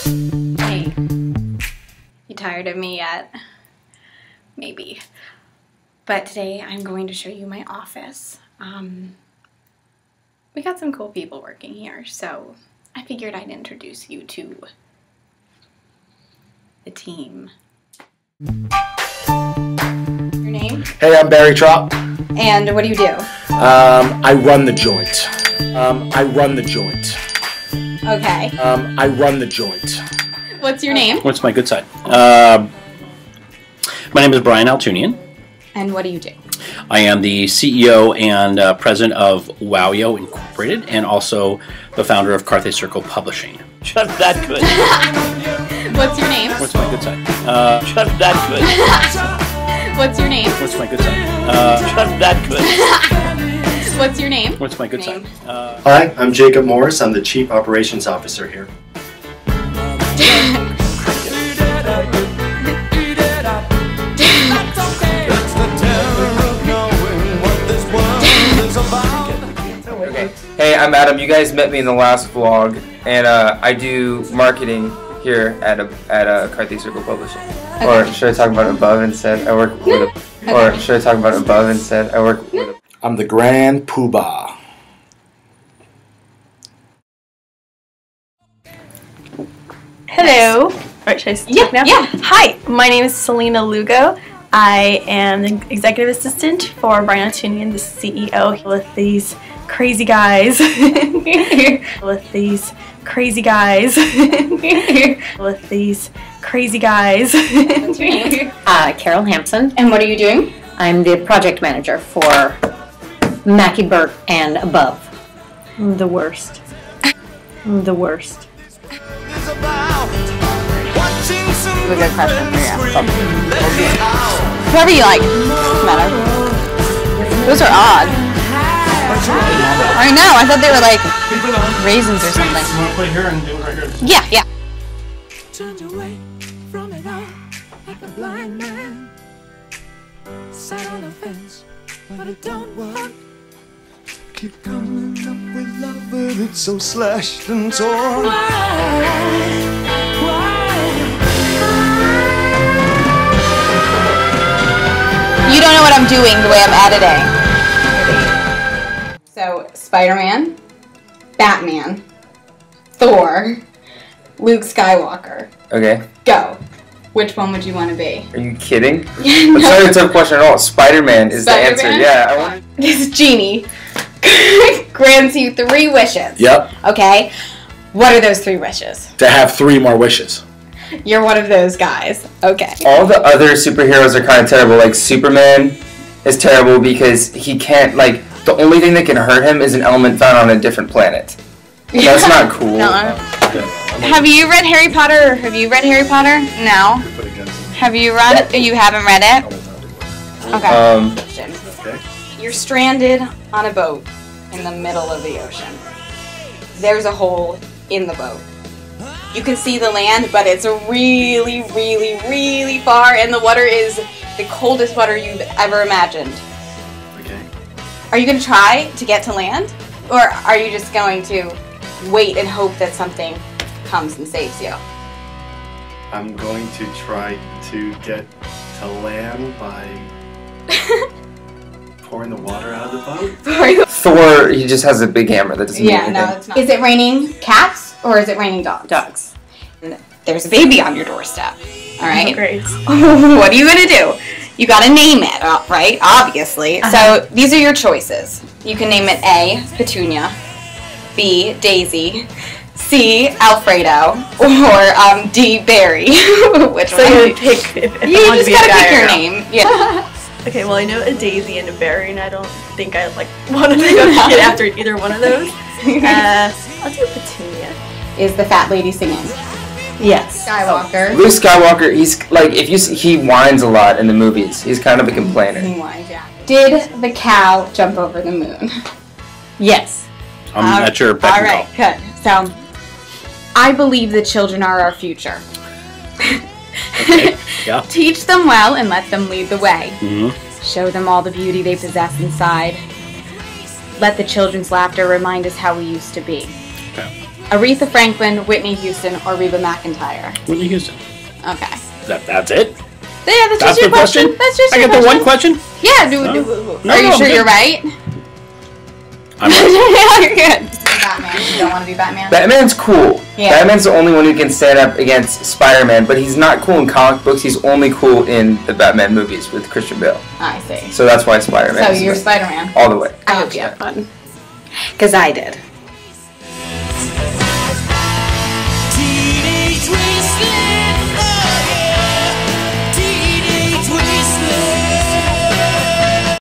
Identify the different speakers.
Speaker 1: Hey, you tired of me yet? Maybe. But today I'm going to show you my office. We got some cool people working here, so I figured I'd introduce you to the team. Your name?
Speaker 2: Hey, I'm Barry Trott.
Speaker 1: And what do you do?
Speaker 2: I run the joint. I run the joint.
Speaker 1: Okay.
Speaker 2: I run the joint.
Speaker 1: What's your name?
Speaker 3: What's my good side? My name is Brian Altunian.
Speaker 1: And what do you do?
Speaker 3: I am the CEO and president of WowYo Incorporated, and also the founder of Carthay Circle Publishing. Just that good.
Speaker 1: What's your name?
Speaker 3: What's my good side? Just that good.
Speaker 1: What's your name?
Speaker 3: What's my good side? Just that good.
Speaker 1: What's your name?
Speaker 3: What's my good side?
Speaker 4: Hi, I'm Jacob Morris. I'm the Chief Operations Officer here.
Speaker 5: Hey, I'm Adam. You guys met me in the last vlog, and I do marketing here at Carthay Circle Publishing. Okay. Or should I talk about it above instead? I work with a. Or should I talk about it above instead? I work with a.
Speaker 2: I'm the Grand Poobah.
Speaker 6: Hello. Alright, should I speak now?
Speaker 1: Yeah.
Speaker 6: Hi, my name is Selena Lugo. I am the executive assistant for Brian Altunian, the CEO, with these crazy guys. With these crazy guys. With these crazy guys.
Speaker 1: What's your name?
Speaker 7: Carol Hampson.
Speaker 1: And what are you doing?
Speaker 7: I'm the project manager for Mackie Burt and above.
Speaker 6: The worst. The worst.
Speaker 1: A good question for you. Whoever you like. Doesn't matter. Those are odd. I know. I thought they were like raisins or something.
Speaker 3: You want to play here and do it right here?
Speaker 1: Yeah, yeah.
Speaker 8: Turned away from it all like a blind man. Sat on a fence, but it don't work. Keep coming up with love, but it's so slashed and torn.
Speaker 1: You don't know what I'm doing the way I'm editing. So, Spider-Man, Batman, Thor, Luke Skywalker.
Speaker 5: Okay.
Speaker 1: Go. Which one would you want to be?
Speaker 5: Are you kidding?
Speaker 1: No.
Speaker 5: That's not a tough question at all. Spider-Man is the answer. Yeah. I want.
Speaker 1: This genie grants you 3 wishes.
Speaker 2: Yep.
Speaker 1: Okay. What are those 3 wishes?
Speaker 2: To have 3 more wishes.
Speaker 1: You're one of those guys. Okay.
Speaker 5: All the other superheroes are kind of terrible. Like Superman is terrible because he can't, like, the only thing that can hurt him is an element found on a different planet. That's not cool.
Speaker 1: No. Have you read Harry Potter? Have you read Harry Potter? No. Have you read it? You haven't read it? Okay. You're stranded on a boat in the middle of the ocean. There's a hole in the boat. You can see the land, but it's really, really, really far, and the water is the coldest water you've ever imagined.
Speaker 4: Okay.
Speaker 1: Are you going to try to get to land? Or are you just going to wait and hope that something comes and saves you?
Speaker 4: I'm going to try to get to land by pouring the water out of the boat.
Speaker 5: Thor, he just has a big hammer that doesn't mean anything.
Speaker 1: No, it's not. Is it raining cats or is it raining dogs? And there's a baby on your doorstep. All right.
Speaker 6: Oh, great.
Speaker 1: What are you gonna do? You gotta name it, right? Obviously. So these are your choices. You can name it A, Petunia, B, Daisy, C, Alfredo, or D, Barry. Which
Speaker 6: So
Speaker 1: one?
Speaker 6: you pick if I
Speaker 1: You
Speaker 6: want
Speaker 1: just
Speaker 6: to be a
Speaker 1: gotta
Speaker 6: guy
Speaker 1: pick
Speaker 6: or
Speaker 1: your
Speaker 6: girl.
Speaker 1: name. Yeah.
Speaker 6: Okay, well I know a Daisy and a Berry, and I don't think I want to go get after either one of those. I'll do Petunia.
Speaker 1: Is the fat lady singing?
Speaker 6: Yes.
Speaker 1: Skywalker.
Speaker 5: Luke Skywalker, he's like, if you see, he whines a lot in the movies. He's kind of a complainer.
Speaker 1: He whines, yeah. Did the cow jump over the moon?
Speaker 6: Yes.
Speaker 3: That's your beck and
Speaker 1: Alright, good. So, I believe the children are our future.
Speaker 3: Okay. Yeah.
Speaker 1: Teach them well and let them lead the way.
Speaker 3: Mm-hmm.
Speaker 1: Show them all the beauty they possess inside. Let the children's laughter remind us how we used to be.
Speaker 3: Okay.
Speaker 1: Aretha Franklin, Whitney Houston, or Reba McEntire?
Speaker 3: Whitney Houston.
Speaker 1: Okay.
Speaker 3: That's it?
Speaker 1: Yeah, that's just your
Speaker 3: the question?
Speaker 1: That's just
Speaker 3: I
Speaker 1: your
Speaker 3: get the
Speaker 1: question.
Speaker 3: one question?
Speaker 1: Yeah. Are you sure you're right?
Speaker 3: I'm right.
Speaker 1: You're good. Batman. You don't want to be Batman?
Speaker 5: Batman's cool.
Speaker 1: Yeah.
Speaker 5: Batman's the only one who can stand up against Spider-Man, but he's not cool in comic books. He's only cool in the Batman movies with Christian Bale.
Speaker 1: I see.
Speaker 5: So that's why Spider-Man.
Speaker 1: So you're Spider-Man.
Speaker 5: All the way.
Speaker 1: I hope you have fun.
Speaker 7: Because I did.